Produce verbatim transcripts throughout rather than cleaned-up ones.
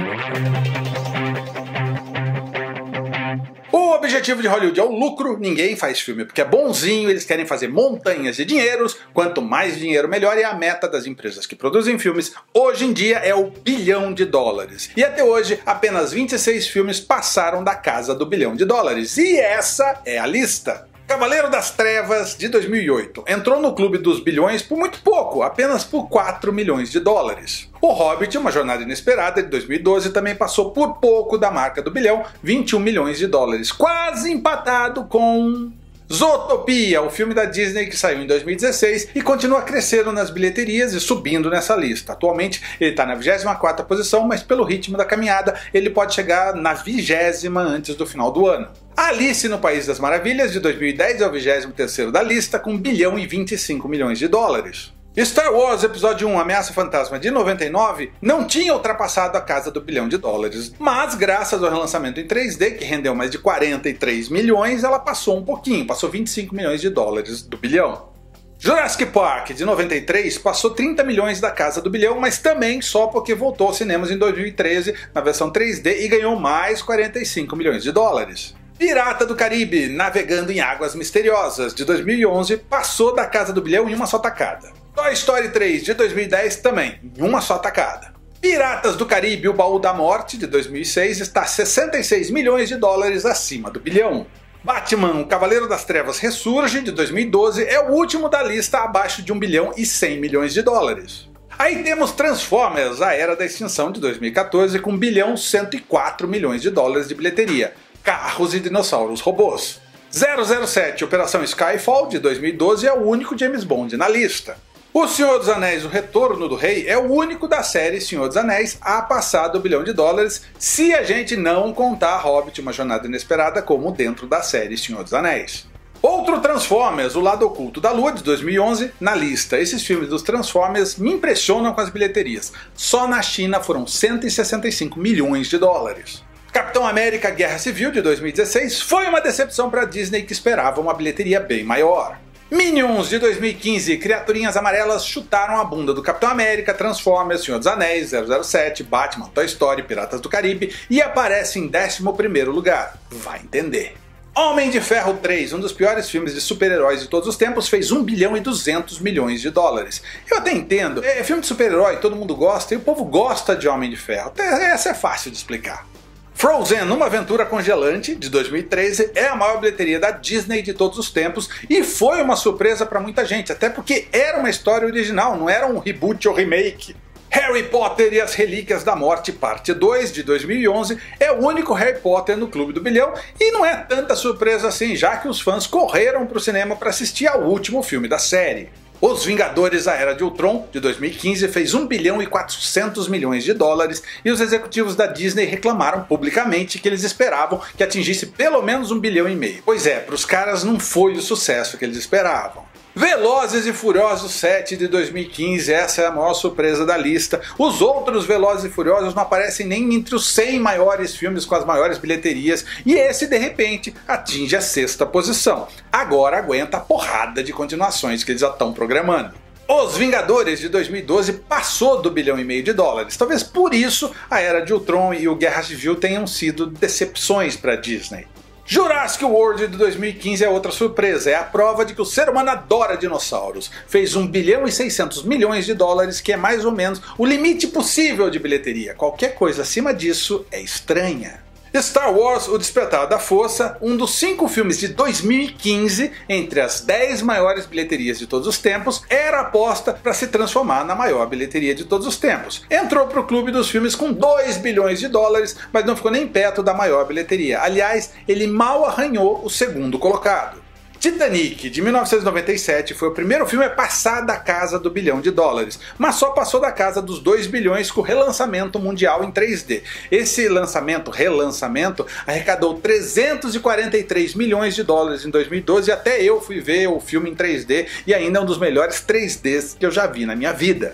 O objetivo de Hollywood é o lucro, ninguém faz filme porque é bonzinho, eles querem fazer montanhas de dinheiros, quanto mais dinheiro melhor, e a meta das empresas que produzem filmes hoje em dia é o bilhão de dólares. E até hoje, apenas vinte e seis filmes passaram da casa do bilhão de dólares, e essa é a lista. Cavaleiro das Trevas, de dois mil e oito, entrou no clube dos bilhões por muito pouco, apenas por quatro milhões de dólares. O Hobbit, Uma Jornada Inesperada, de dois mil e doze, também passou por pouco da marca do bilhão, vinte e um milhões de dólares, quase empatado com Zootopia, o filme da Disney que saiu em dois mil e dezesseis e continua crescendo nas bilheterias e subindo nessa lista. Atualmente ele está na vigésima quarta posição, mas pelo ritmo da caminhada ele pode chegar na vigésima antes do final do ano. Alice no País das Maravilhas, de dois mil e dez, é o vigésimo terceiro da lista, com um bilhão e vinte e cinco milhões de dólares. Star Wars Episódio um, Ameaça Fantasma, de noventa e nove, não tinha ultrapassado a casa do bilhão de dólares, mas graças ao relançamento em três D, que rendeu mais de quarenta e três milhões, ela passou um pouquinho, passou vinte e cinco milhões de dólares do bilhão. Jurassic Park, de noventa e três, passou trinta milhões da casa do bilhão, mas também só porque voltou aos cinemas em dois mil e treze, na versão três D, e ganhou mais quarenta e cinco milhões de dólares. Pirata do Caribe, Navegando em Águas Misteriosas, de dois mil e onze, passou da casa do bilhão em uma só tacada. Toy Story três, de dois mil e dez, também, em uma só tacada. Piratas do Caribe, O Baú da Morte, de dois mil e seis, está sessenta e seis milhões de dólares acima do bilhão. Batman, O Cavaleiro das Trevas Ressurge, de dois mil e doze, é o último da lista abaixo de um bilhão e cem milhões de dólares. Aí temos Transformers, A Era da Extinção, de dois mil e quatorze, com um bilhão e cento e quatro milhões de dólares de bilheteria. Carros e dinossauros robôs. zero zero sete, Operação Skyfall, de dois mil e doze, é o único James Bond na lista. O Senhor dos Anéis, O Retorno do Rei, é o único da série Senhor dos Anéis a passar do bilhão de dólares, se a gente não contar Hobbit, Uma Jornada Inesperada, como dentro da série Senhor dos Anéis. Outro Transformers, O Lado Oculto da Lua, de dois mil e onze, na lista. Esses filmes dos Transformers me impressionam com as bilheterias. Só na China foram cento e sessenta e cinco milhões de dólares. Capitão América Guerra Civil, de dois mil e dezesseis, foi uma decepção para a Disney, que esperava uma bilheteria bem maior. Minions, de dois mil e quinze, criaturinhas amarelas chutaram a bunda do Capitão América, Transformers, Senhor dos Anéis, zero zero sete, Batman, Toy Story, Piratas do Caribe e aparece em décimo primeiro lugar. Vai entender. Homem de Ferro três, um dos piores filmes de super-heróis de todos os tempos, fez um bilhão e duzentos milhões de dólares. Eu até entendo, é filme de super-herói, todo mundo gosta e o povo gosta de Homem de Ferro, até essa é fácil de explicar. Frozen, Uma Aventura Congelante, de dois mil e treze, é a maior bilheteria da Disney de todos os tempos e foi uma surpresa para muita gente, até porque era uma história original, não era um reboot ou remake. Harry Potter e as Relíquias da Morte, parte dois, de dois mil e onze, é o único Harry Potter no Clube do Bilhão e não é tanta surpresa assim, já que os fãs correram para o cinema para assistir ao último filme da série. Os Vingadores, A Era de Ultron, de dois mil e quinze, fez um bilhão e quatrocentos milhões de dólares e os executivos da Disney reclamaram publicamente que eles esperavam que atingisse pelo menos um bilhão e meio. Pois é, para os caras não foi o sucesso que eles esperavam. Velozes e Furiosos sete, de dois mil e quinze, essa é a maior surpresa da lista. Os outros Velozes e Furiosos não aparecem nem entre os cem maiores filmes com as maiores bilheterias, e esse de repente atinge a sexta posição. Agora aguenta a porrada de continuações que eles já estão programando. Os Vingadores, de dois mil e doze, passou do bilhão e meio de dólares. Talvez por isso a Era de Ultron e o Guerra Civil tenham sido decepções para a Disney. Jurassic World, de dois mil e quinze, é outra surpresa, é a prova de que o ser humano adora dinossauros. Fez um bilhão e seiscentos milhões de dólares, que é mais ou menos o limite possível de bilheteria. Qualquer coisa acima disso é estranha. Star Wars, O Despertar da Força, um dos cinco filmes de dois mil e quinze, entre as dez maiores bilheterias de todos os tempos, era aposta para se transformar na maior bilheteria de todos os tempos. Entrou para o clube dos filmes com dois bilhões de dólares, mas não ficou nem perto da maior bilheteria. Aliás, ele mal arranhou o segundo colocado. Titanic, de mil novecentos e noventa e sete, foi o primeiro filme a passar da casa do bilhão de dólares, mas só passou da casa dos dois bilhões com o relançamento mundial em três D. Esse lançamento, relançamento, arrecadou trezentos e quarenta e três milhões de dólares em dois mil e doze e até eu fui ver o filme em três D e ainda é um dos melhores três Ds que eu já vi na minha vida.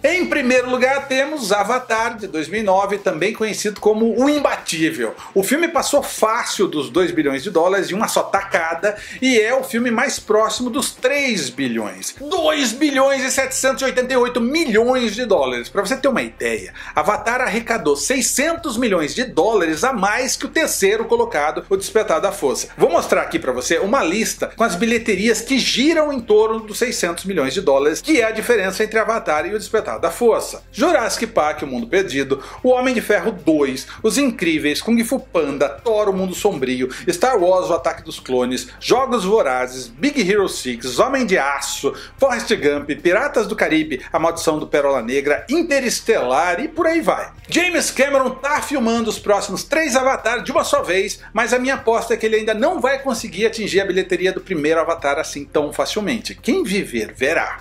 Em primeiro lugar temos Avatar, de dois mil e nove, também conhecido como O Imbatível. O filme passou fácil dos dois bilhões de dólares em uma só tacada e é o filme mais próximo dos três bilhões. dois bilhões e setecentos e oitenta e oito milhões de dólares. Para você ter uma ideia, Avatar arrecadou seiscentos milhões de dólares a mais que o terceiro colocado, O Despertar da Força. Vou mostrar aqui para você uma lista com as bilheterias que giram em torno dos seiscentos milhões de dólares, que é a diferença entre Avatar e O Despertar da Força. Jurassic Park, O Mundo Perdido, O Homem de Ferro dois, Os Incríveis, Kung Fu Panda, Thor, O Mundo Sombrio, Star Wars, O Ataque dos Clones, Jogos Vorazes, Big Hero seis, Homem de Aço, Forrest Gump, Piratas do Caribe, A Maldição do Pérola Negra, Interestelar e por aí vai. James Cameron tá filmando os próximos três Avatar de uma só vez, mas a minha aposta é que ele ainda não vai conseguir atingir a bilheteria do primeiro Avatar assim tão facilmente. Quem viver, verá.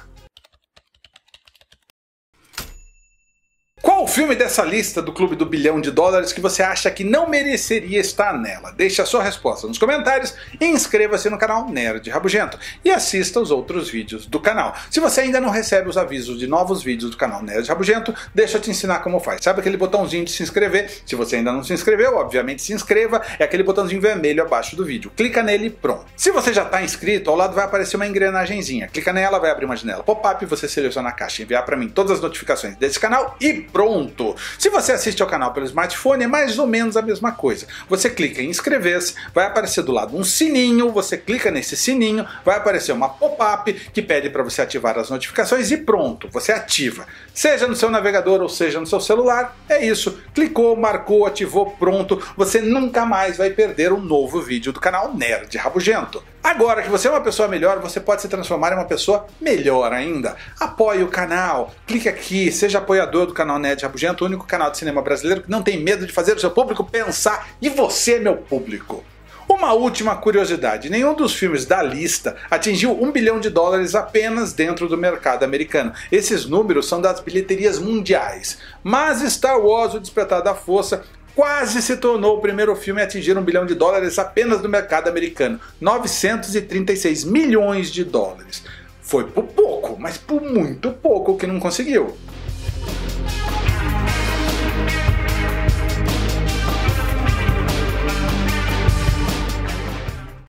Qual o filme dessa lista do Clube do Bilhão de Dólares que você acha que não mereceria estar nela? Deixe a sua resposta nos comentários e inscreva-se no canal Nerd Rabugento e assista os outros vídeos do canal. Se você ainda não recebe os avisos de novos vídeos do canal Nerd Rabugento, deixa eu te ensinar como faz. Sabe aquele botãozinho de se inscrever? Se você ainda não se inscreveu, obviamente se inscreva, é aquele botãozinho vermelho abaixo do vídeo. Clica nele e pronto. Se você já está inscrito, ao lado vai aparecer uma engrenagenzinha. Clica nela, vai abrir uma janela pop-up, você seleciona a caixa e enviar para mim todas as notificações desse canal e pronto! Se você assiste ao canal pelo smartphone, é mais ou menos a mesma coisa. Você clica em inscrever-se, vai aparecer do lado um sininho, você clica nesse sininho, vai aparecer uma pop-up que pede para você ativar as notificações e pronto, você ativa. Seja no seu navegador ou seja no seu celular, é isso. Clicou, marcou, ativou, pronto. Você nunca mais vai perder um novo vídeo do canal Nerd Rabugento. Agora que você é uma pessoa melhor, você pode se transformar em uma pessoa melhor ainda. Apoie o canal, clique aqui, seja apoiador do canal Nerd Rabugento, o único canal de cinema brasileiro que não tem medo de fazer o seu público pensar, e você é meu público. Uma última curiosidade, nenhum dos filmes da lista atingiu um bilhão de dólares apenas dentro do mercado americano. Esses números são das bilheterias mundiais. Mas Star Wars, O Despertar da Força, quase se tornou o primeiro filme a atingir um bilhão de dólares apenas no mercado americano. novecentos e trinta e seis milhões de dólares. Foi por pouco, mas por muito pouco que não conseguiu.